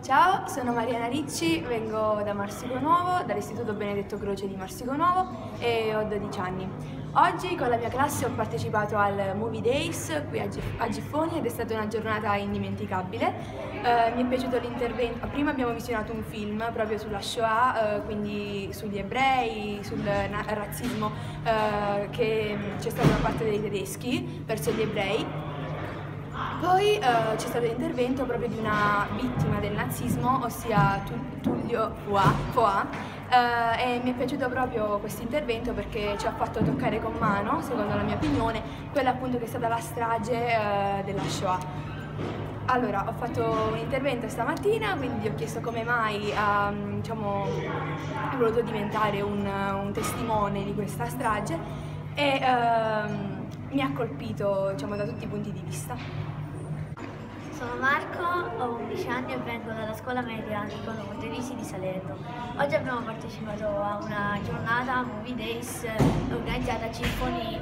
Ciao, sono Mariana Ricci, vengo da Marsico Nuovo, dall'Istituto Benedetto Croce di Marsico Nuovo e ho 12 anni. Oggi con la mia classe ho partecipato al Movie Days qui a Giffoni ed è stata una giornata indimenticabile. Mi è piaciuto l'intervento. Prima abbiamo visionato un film proprio sulla Shoah, quindi sugli ebrei, sul razzismo che c'è stato da parte dei tedeschi verso gli ebrei. Poi c'è stato l'intervento proprio di una vittima del nazismo, ossia Tullio Foà, e mi è piaciuto proprio questo intervento perché ci ha fatto toccare con mano, secondo la mia opinione, quella appunto che è stata la strage della Shoah. Allora, ho fatto un intervento stamattina, quindi ho chiesto come mai ho voluto diventare un testimone di questa strage e mi ha colpito da tutti i punti di vista. Sono Marco, ho 11 anni e vengo dalla scuola media Nicolò Montelisi di Salerno. Oggi abbiamo partecipato a una giornata Movie Days organizzata a Giffoni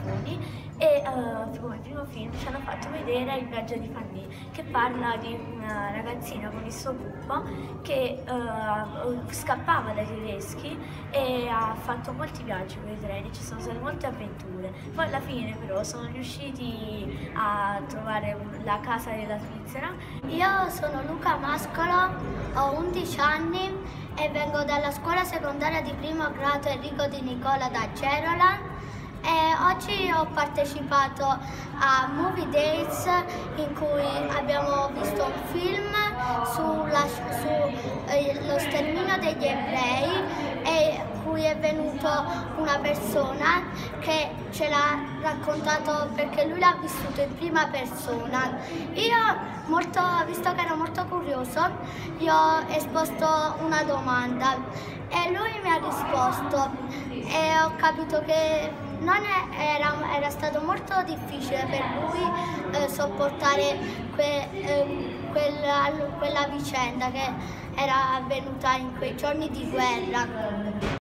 e come primo film ci hanno fatto vedere Il viaggio di Fanny, che parla di una ragazzina con il suo gruppo che scappava dai tedeschi e ha fatto molti viaggi con i treni, ci sono state molte avventure. Poi alla fine però sono riusciti a trovare la casa della Svizzera. Io sono Luca Mascolo, ho 11 anni e vengo dalla scuola secondaria di primo grado Enrico Di Nicola da Gerola. Oggi ho partecipato a Movie Days in cui abbiamo visto un film sullo sterminio degli ebrei e cui è venuto una persona che ce l'ha raccontato perché lui l'ha vissuto in prima persona. Visto che ero molto curioso, gli ho esposto una domanda e lui mi ha risposto e ho capito che era stato molto difficile per lui sopportare quella vicenda che era avvenuta in quei giorni di guerra.